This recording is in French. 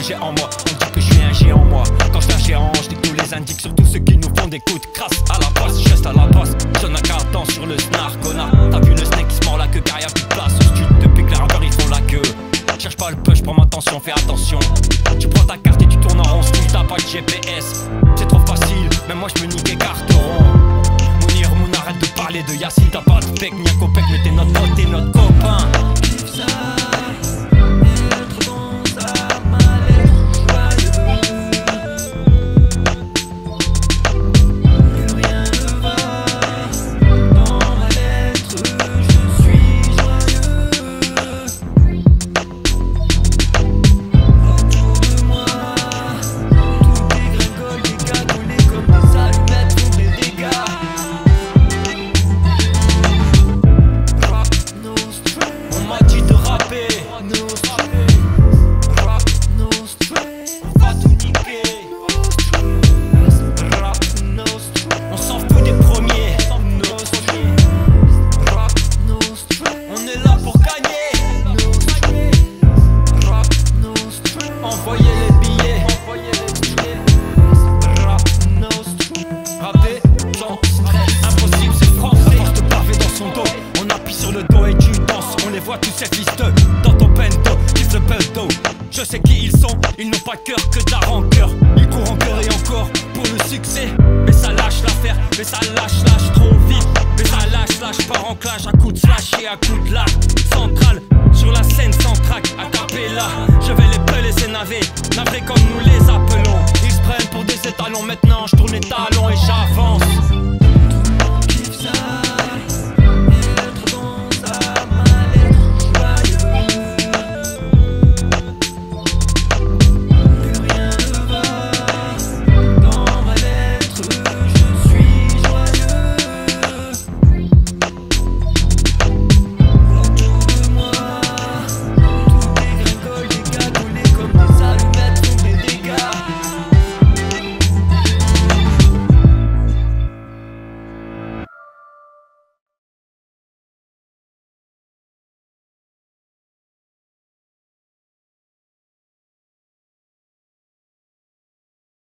j'ai en moi. On dit que je suis un géant moi. Quand je suis un géant, je dis tous les indiques sur tous ceux qui nous font des coups de crasse. À la passe, je reste à la passe. Je n'ai qu'un temps sur le snar, connard. T'as vu le snake qui se mord la queue car y'a plus de place au stud. Depuis que les rappeurs ils font la queue. Cherche pas le push, prends ma tension, fais attention. Tu prends ta carte et tu tournes en rond, si t'as pas de GPS. C'est trop facile, même moi je peux niquer carte rond. Mounir, arrête de parler de Yacine. T'as pas de pec, ni un copec, mais t'es notre pote, t'es notre copain. Tous ces fils dans ton bento, ils se bento. Je sais qui ils sont, ils n'ont pas de cœur que de la rancœur. Ils courent encore et encore pour le succès. Mais ça lâche l'affaire, mais ça lâche trop vite. Mais ça lâche par en clash, à coup de slash et à coup de lâche. Central, sur la scène sans track, à capella. Je vais les peler ces navets, navrés comme nous les appelons. Ils se prennent pour des étalons, maintenant je tourne étalon.